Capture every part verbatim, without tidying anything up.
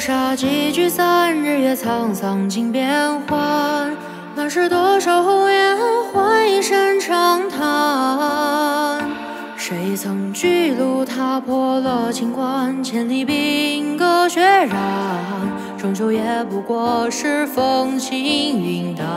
沙几聚散，日月沧桑尽变幻。乱世多少红颜，换一声长叹。谁曾巨鹿踏破了秦关，千里兵戈血染，终究也不过是风轻云淡。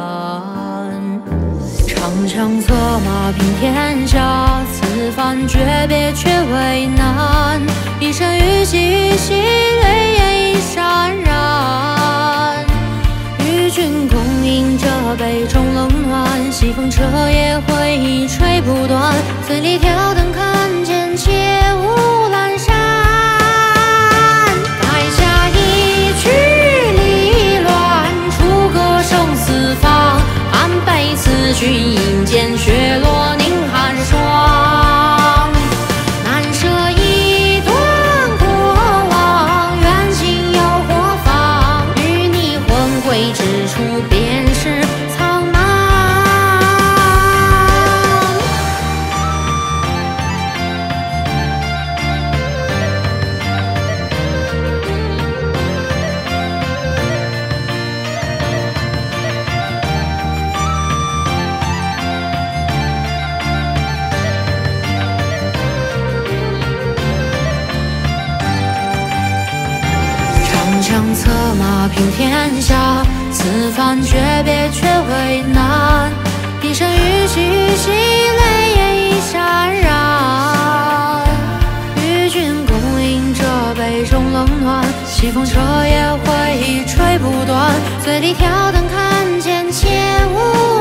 长枪策马平天下，此番诀别却为难。一身玉气玉兮，泪眼已潸然。与君共饮这杯中冷暖，西风彻夜回吹不断。醉里挑灯看剑，且无阑珊。垓下一曲离乱，出个生死方。安悲此君饮剑，雪落凝寒霜。难舍一段过往，缘尽又何妨？与你魂归之处，便是苍茫。长枪策马平天下，此番诀别却为难。一身玉气玉兮，泪眼已潸然。与君共饮这杯中冷暖，西风彻夜回吹不断。醉里挑灯看剑，且无